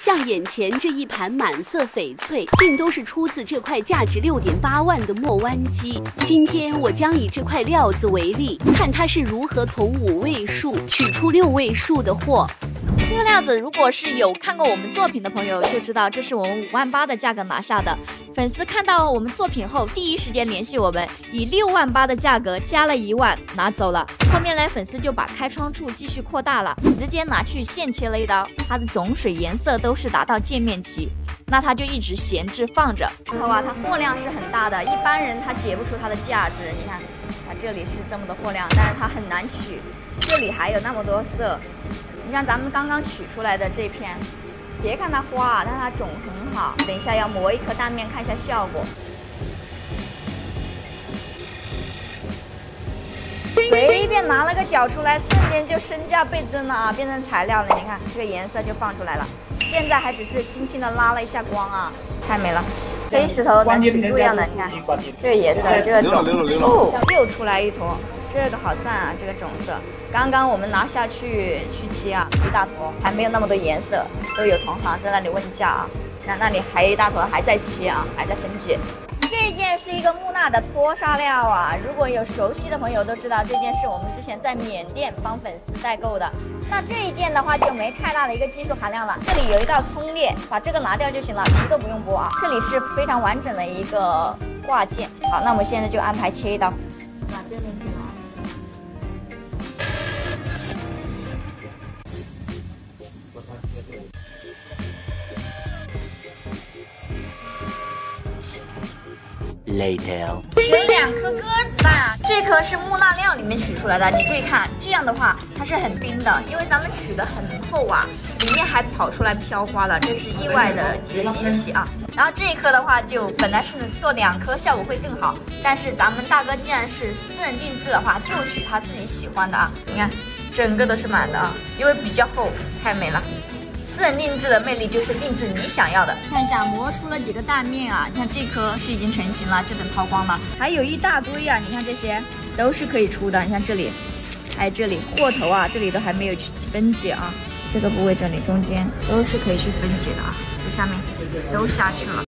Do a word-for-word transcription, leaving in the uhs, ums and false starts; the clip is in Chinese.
像眼前这一盘满色翡翠，竟都是出自这块价值六点八万的莫湾鸡。今天我将以这块料子为例，看它是如何从五位数取出六位数的货。 这个料子，如果是有看过我们作品的朋友就知道，这是我们五万八的价格拿下的。粉丝看到我们作品后，第一时间联系我们，以六万八的价格加了一万拿走了。后面呢，粉丝就把开窗处继续扩大了，直接拿去现切了一刀，它的种水颜色都是达到界面级，那它就一直闲置放着。然后啊，它货量是很大的，一般人他解不出它的价值。你看，它这里是这么多货量，但是它很难取，这里还有那么多色。 你像咱们刚刚取出来的这片，别看它花，但它种很好。等一下要磨一颗蛋面看一下效果。随便拿了个角出来，瞬间就身价倍增了啊，变成材料了。你看这个颜色就放出来了。现在还只是轻轻的拉了一下光啊，太美了。黑石头能取出样的，你看这个颜色，这个种哦，又出来一坨。 这个好赞啊！这个种色，刚刚我们拿下去去切啊，一大坨，还没有那么多颜色，都有同行在那里问价啊。那那里还有一大坨还在切啊，还在分解。这件是一个木纳的脱纱料啊，如果有熟悉的朋友都知道，这件是我们之前在缅甸帮粉丝代购的。那这一件的话就没太大的一个技术含量了，这里有一道葱裂，把这个拿掉就行了，皮都不用剥啊。这里是非常完整的一个挂件。好，那我们现在就安排切一刀，把这里。 Later， 选两颗鸽子蛋，这颗是木纳料里面取出来的。你注意看，这样的话它是很冰的，因为咱们取的很厚啊，里面还跑出来飘花了，这是意外的一个惊喜啊。然后这一颗的话，就本来是做两颗效果会更好，但是咱们大哥既然是私人定制的话，就取他自己喜欢的啊。你看，整个都是满的啊，因为比较厚，太美了。 私人定制的魅力就是定制你想要的。看一下磨出了几个蛋面啊，你看这颗是已经成型了，就等抛光了。还有一大堆啊，你看这些都是可以出的。你看这里，还有这里货头啊，这里都还没有去分解啊。这个部位这里中间都是可以去分解的啊，这下面都下去了。